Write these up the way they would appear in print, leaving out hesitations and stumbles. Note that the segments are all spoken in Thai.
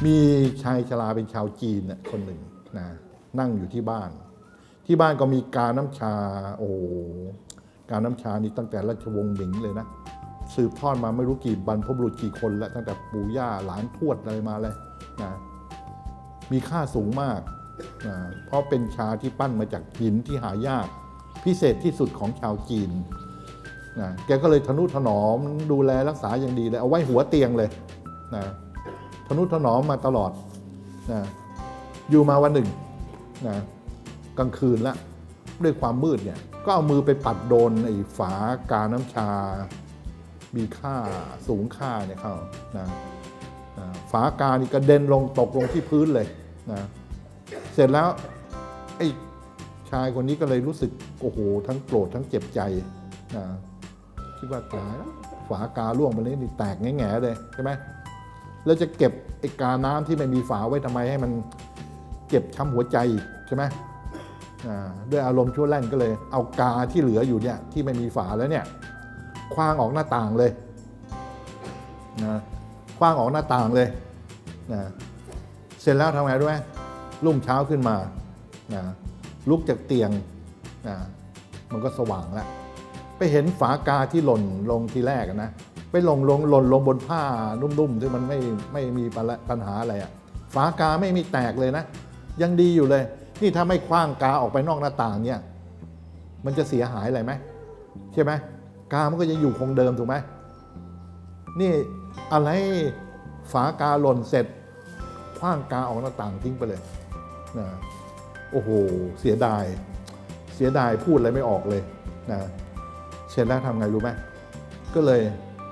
มีชายชราเป็นชาวจีนคนหนึ่งนะนั่งอยู่ที่บ้านก็มีกาน้ำชาโอ้กาน้ำชานี่ตั้งแต่ราชวงศ์หมิงเลยนะสืบทอดมาไม่รู้กี่บรรพบุรุษกี่คนแล้วตั้งแต่ปู่ย่าหลานทวดอะไรมาเลยนะมีค่าสูงมากนะเพราะเป็นชาที่ปั้นมาจากหินที่หายากพิเศษที่สุดของชาวจีนนะแกก็เลยทนุถนอมดูแลรักษาอย่างดีเลยเอาไว้หัวเตียงเลยนะทนุถนอมมาตลอดนะอยู่มาวันหนึ่งนะกลางคืนละด้วยความมืดเนี่ยก็เอามือไปปัดโดนไอ้ฝากาน้ำชามีค่าสูงค่าเนี่ยเข้านะฝากานี่กระเด็นลงตกลงที่พื้นเลยนะเสร็จแล้วไอ้ชายคนนี้ก็เลยรู้สึกโอ้โหทั้งโกรธทั้งเจ็บใจนะคิดว่าตายแล้วฝากาล่วงไปเลยนี่แตกแง่ๆเลยใช่ไหมแล้วจะเก็บไอ้กาน้ำที่ไม่มีฝาไว้ทำไมให้มันเจ็บช้ำหัวใจใช่ไหมด้วยอารมณ์ชั่วแล่นก็เลยเอากาที่เหลืออยู่เนี่ยที่ไม่มีฝาแล้วเนี่ยคว้างออกหน้าต่างเลยนะคว้างออกหน้าต่างเลยนะเสร็จแล้วทำไงรู้ไหมรุ่งเช้าขึ้นมานะลุกจากเตียงนะมันก็สว่างแล้วไปเห็นฝากาที่หล่นลงทีแรกนะไปหล่นลงบนผ้านุ่มๆที่มันไม่มีปัญหาอะไรอ่ะฝากาไม่มีแตกเลยนะยังดีอยู่เลยนี่ถ้าไม่คว้างกาออกไปนอกหน้าต่างเนี่ยมันจะเสียหายอะไรไหมใช่ไหมกามันก็จะอยู่คงเดิมถูกไหมนี่อะไรฝากาหล่นเสร็จคว้างกาออกหน้าต่างทิ้งไปเลยนะโอ้โหเสียดายพูดอะไรไม่ออกเลยนะเสร็จแล้วทำไงรู้ไหมก็เลย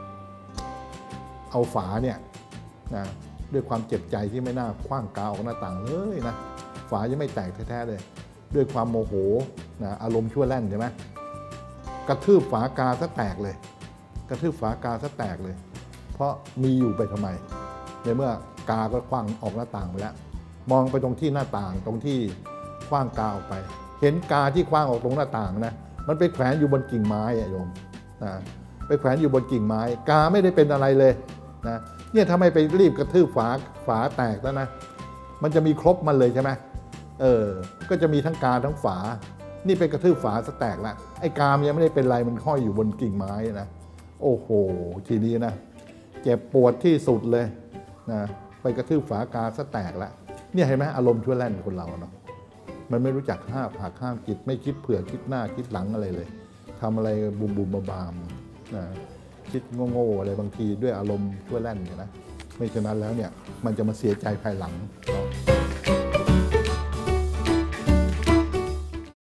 เอาฝาเนี่ยนะด้วยความเจ็บใจที่ไม่น่าคว้างกาออกหน้าต่างเลยนะฝายังไม่แตกแท้ๆเลยด้วยความโมโหนะอารมณ์ชั่วแล่นใช่ไหมกระทืบฝากาซะแตกเลยกระทืบฝากาซะแตกเลยเพราะมีอยู่ไปทำไมในเมื่อกาก็คว้างออกหน้าต่างไปแล้วมองไปตรงที่หน้าต่างตรงที่คว้างกาออกไปเห็นกาที่คว้างออกตรงหน้าต่างนะมันไปแขวนอยู่บนกิ่งไม้โยมนะไปแขวนอยู่บนกิ่งไม้กาไม่ได้เป็นอะไรเลยนะเนี่ยถ้าไม่ไปรีบกระทืบฝาแตกแล้วนะมันจะมีครบมันเลยใช่ไหมก็จะมีทั้งกาทั้งฝานี่ไปกระทืบฝาซะแตกแล้วไอ้กามยังไม่ได้เป็นไรมันห้อยอยู่บนกิ่งไม้นะโอ้โหทีนี้นะเจ็บปวดที่สุดเลยนะไปกระทืบฝากาซะแตกแล้วเนี่ยเห็นไหมอารมณ์ชั่วแล่นคนเราเนาะมันไม่รู้จักห้ามจิตไม่คิดเผื่อคิดหน้าคิดหลังอะไรเลยทำอะไรบุมบามนะคิดโง่ๆอะไรบางทีด้วยอารมณ์ชั่วแล่นเนี่ยนะไม่ฉะนั้นแล้วเนี่ยมันจะมาเสียใจภายหลังเนาะ